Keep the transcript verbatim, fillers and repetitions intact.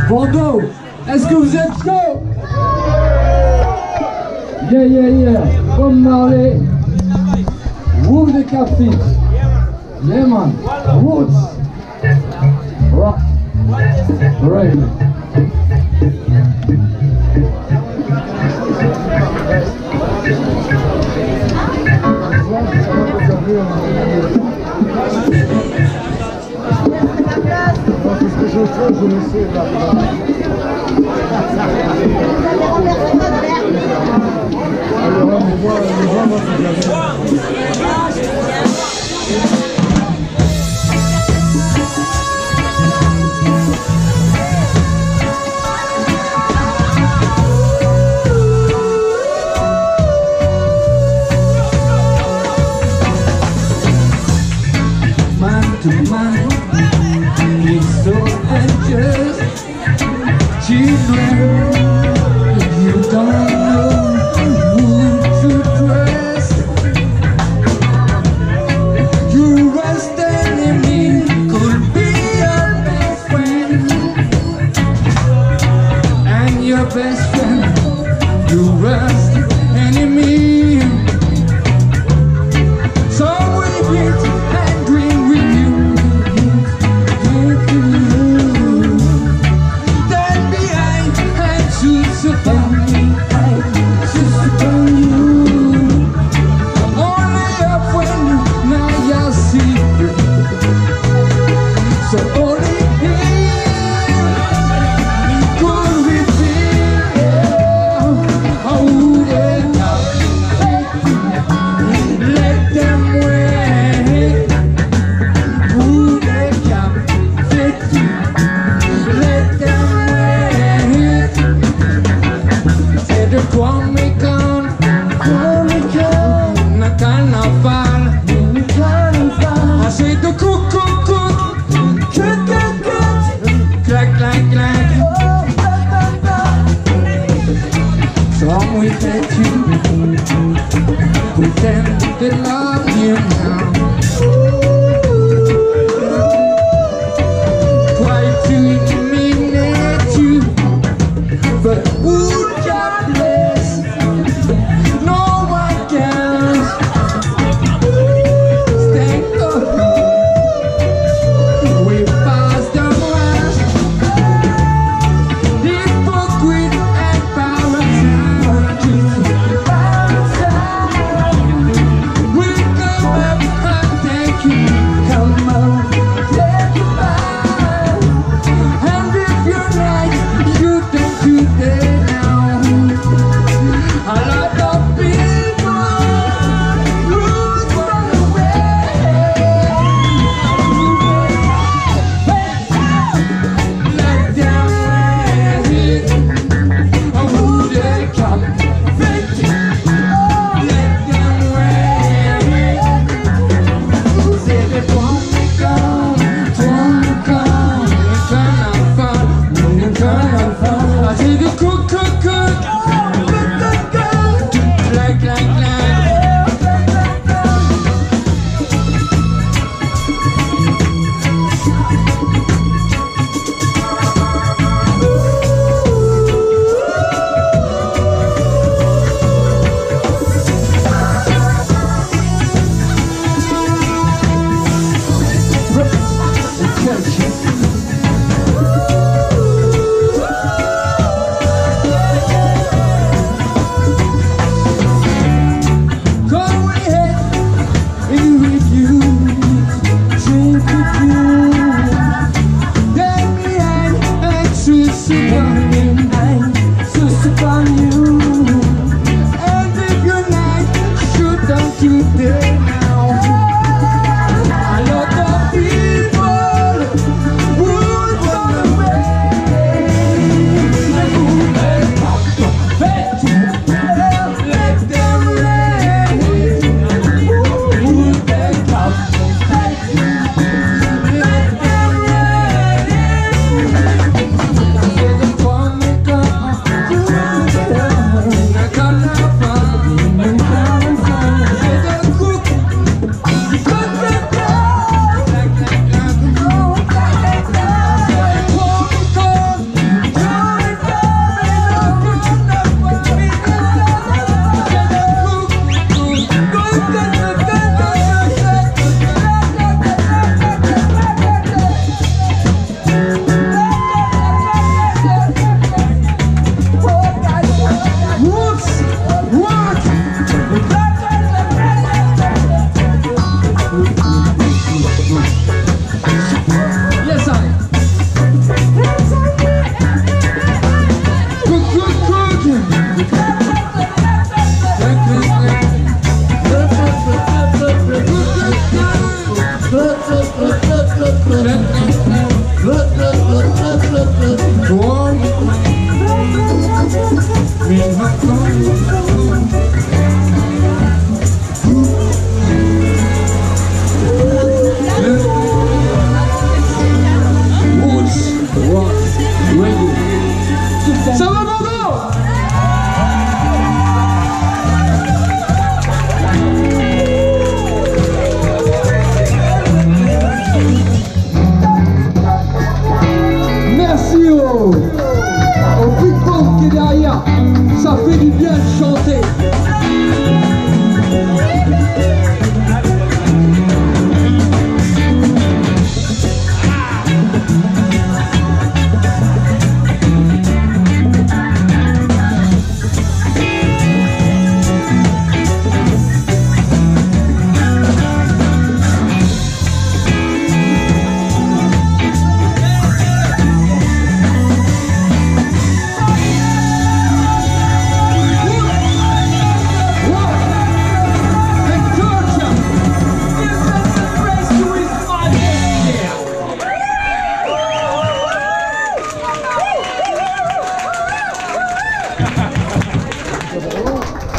Bordeaux, est-ce que vous êtes chaud? Yeah, yeah, yeah. Bob Marley. Woo the Captain. Yeah, man. Roots. Rock. Right. Qu'est-ce que je fais, je le sais là. Alors là, on voit, on voit, moi, c'est Man to man, it's so dangerous. Children, you don't know who to trust. Your worst enemy could be your best friend, and your best friend, your worst enemy. So we get angry with you. Stand behind and choose upon me, choose upon you. Only a friend now you see. So only him could we feel. Oh, they let them wait. Who they come fit you. Let them wait. C'est de quoi me con, quoi me con. Na carnaval, na carnaval. C'est de cook, cook, cook, cut, cut, cut, clack, clack, clack. So we let you pretend they love you now. Try to eliminate you, but would you bless? No one can stand up. We pass the rest, hypocrite and parasite. We come up Voilà.